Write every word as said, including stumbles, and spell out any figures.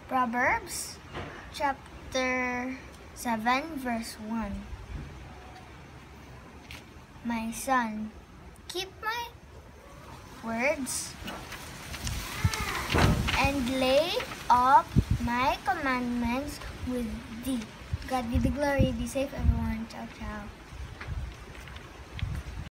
Proverbs chapter seven verse one. My son, keep my words and lay up my commandments with thee. God be the glory. Be safe, everyone. Ciao, ciao.